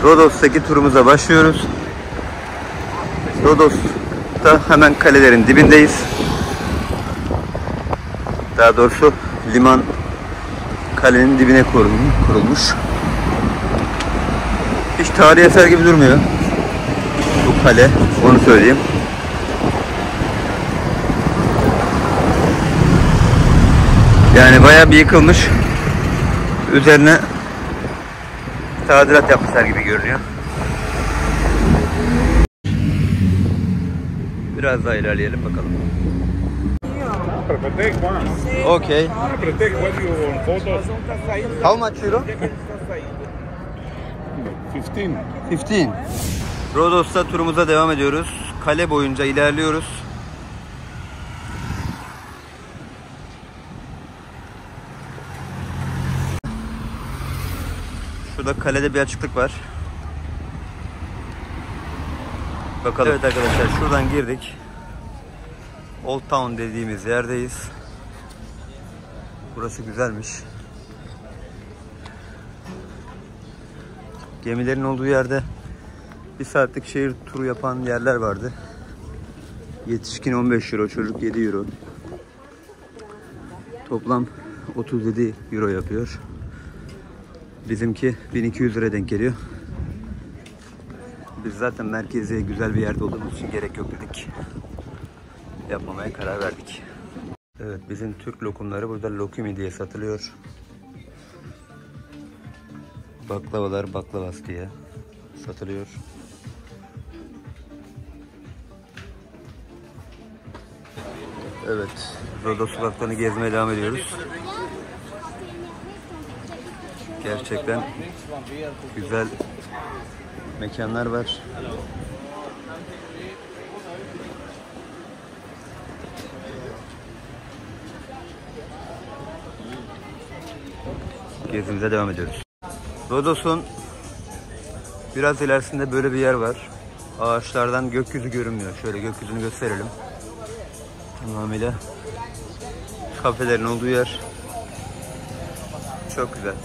Rodos'taki turumuza başlıyoruz. Rodos'ta hemen kalelerin dibindeyiz. Daha doğrusu liman kalenin dibine kurulmuş. Hiç tarihi eser gibi durmuyor bu kale, onu söyleyeyim. Yani bayağı bir yıkılmış. Üzerine tadilat yapmışlar gibi görünüyor. Biraz daha ilerleyelim bakalım. Okay. How much euro? 15. Rodos'ta turumuza devam ediyoruz. Kale boyunca ilerliyoruz. Şurada kalede bir açıklık var. Bakalım. Evet arkadaşlar, şuradan girdik. Old Town dediğimiz yerdeyiz. Burası güzelmiş. Gemilerin olduğu yerde bir saatlik şehir turu yapan yerler vardı. Yetişkin 15 euro, çocuk 7 euro. Toplam 37 euro yapıyor. Bizimki 1200 lira denk geliyor. Biz zaten merkezi güzel bir yerde olduğumuz için gerek yok dedik. Yapmamaya karar verdik. Evet, bizim Türk lokumları burada lokumi diye satılıyor. Baklavalar baklavas diye satılıyor. Evet, Rodos sokaklarını gezmeye devam ediyoruz. Gerçekten güzel mekanlar var. Gezimize devam ediyoruz. Rodos'un biraz ilerisinde böyle bir yer var. Ağaçlardan gökyüzü görünmüyor. Şöyle gökyüzünü gösterelim. Tamamıyla kafelerin olduğu yer. Çok güzel.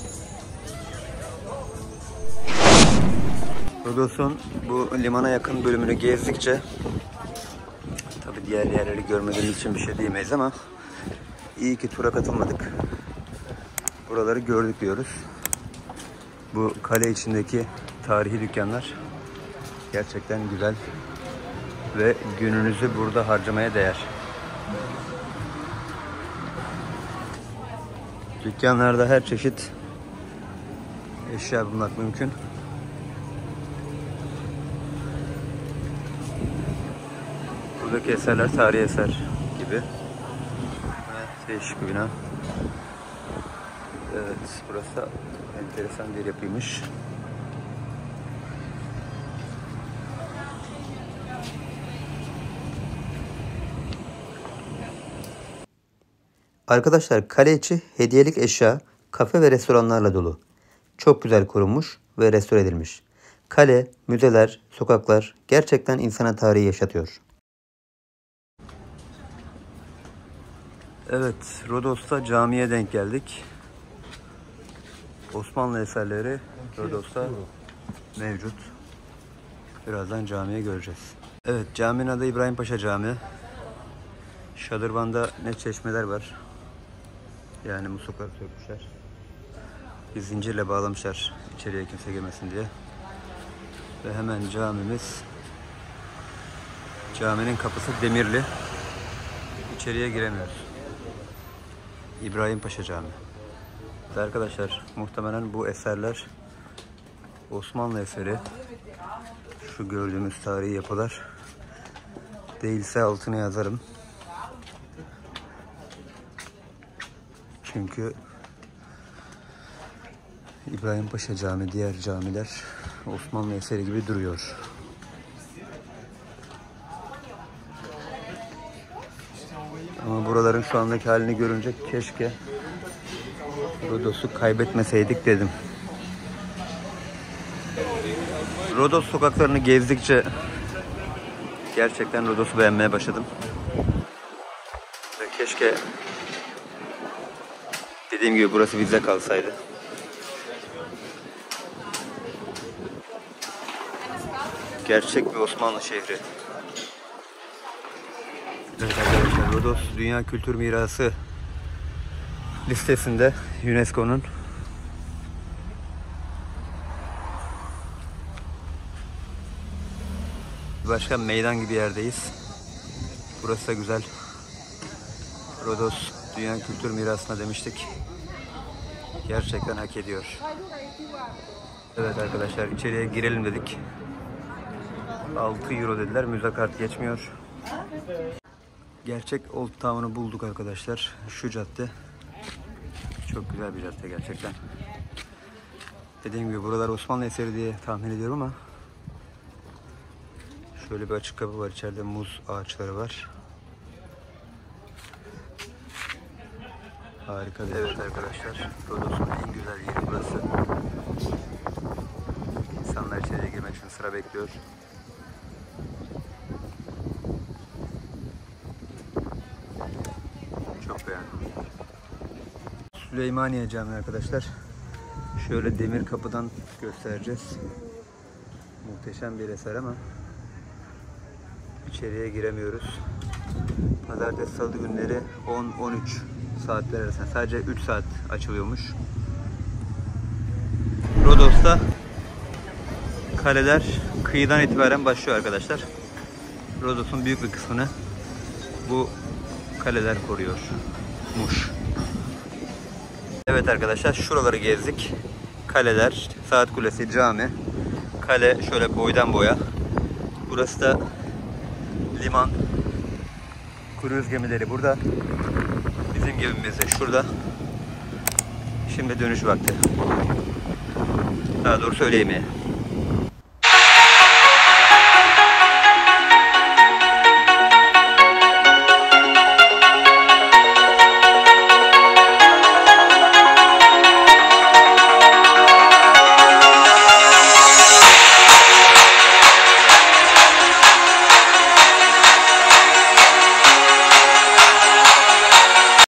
Rodos'un bu limana yakın bölümünü gezdikçe, tabii diğer yerleri görmediğimiz için bir şey diyemeyiz ama iyi ki tura katılmadık. Buraları gördük diyoruz. Bu kale içindeki tarihi dükkanlar gerçekten güzel ve gününüzü burada harcamaya değer. Dükkanlarda her çeşit eşya bulmak mümkün. Buradaki eserler tarihi eser gibi. Evet, değişik bir bina. Evet, burası enteresan bir yapıymış. Arkadaşlar, kale içi hediyelik eşya, kafe ve restoranlarla dolu. Çok güzel korunmuş ve restore edilmiş. Kale, müzeler, sokaklar gerçekten insana tarihi yaşatıyor. Evet, Rodos'ta camiye denk geldik. Osmanlı eserleri Rodos'ta mevcut. Birazdan camiye göreceğiz. Evet, caminin adı İbrahim Paşa Camii. Şadırvan'da ne çeşmeler var. Yani muslukları sökmüşler. Bir zincirle bağlamışlar içeriye kimse girmesin diye. Ve hemen camimiz. Caminin kapısı demirli. İçeriye giremiyoruz. İbrahim Paşa Camii. Arkadaşlar, muhtemelen bu eserler Osmanlı eseri. Şu gördüğümüz tarihi yapılar. Değilse altına yazarım. Çünkü İbrahim Paşa Camii, diğer camiler Osmanlı eseri gibi duruyor. Ama buraların şu andaki halini görünce keşke Rodos'u kaybetmeseydik dedim. Rodos sokaklarını gezdikçe gerçekten Rodos'u beğenmeye başladım. Ve keşke dediğim gibi burası vize kalsaydı. Gerçek bir Osmanlı şehri. Evet arkadaşlar, Rodos Dünya Kültür Mirası listesinde UNESCO'nun. Başka meydan gibi yerdeyiz. Burası da güzel. Rodos Dünya Kültür Mirası'na demiştik. Gerçekten hak ediyor. Evet arkadaşlar, içeriye girelim dedik. 6 euro dediler. Müze kart geçmiyor. Gerçek Old Town'u bulduk arkadaşlar. Şu cadde. Çok güzel bir cadde gerçekten. Dediğim gibi buralar Osmanlı eseri diye tahmin ediyorum ama şöyle bir açık kapı var. İçeride muz ağaçları var. Harika bir evet arkadaşlar. Rodos'un en güzel yeri burası. İnsanlar içeriye girmek için sıra bekliyor. Çok beğendim. Süleymaniye Camii arkadaşlar. Şöyle demir kapıdan göstereceğiz. Muhteşem bir eser ama içeriye giremiyoruz. Pazartesi, salı günleri 10-13 saatler arasında sadece 3 saat açılıyormuş. Rodos'ta kaleler kıyıdan itibaren başlıyor arkadaşlar. Rodos'un büyük bir kısmını bu kaleler koruyormuş. Evet arkadaşlar, şuraları gezdik. Kaleler, Saat Kulesi, cami. Kale şöyle boydan boya. Burası da liman. Kruz gemileri burada. Bizim gemimiz de şurada. Şimdi dönüş vakti. Daha doğrusu öğle yemeği.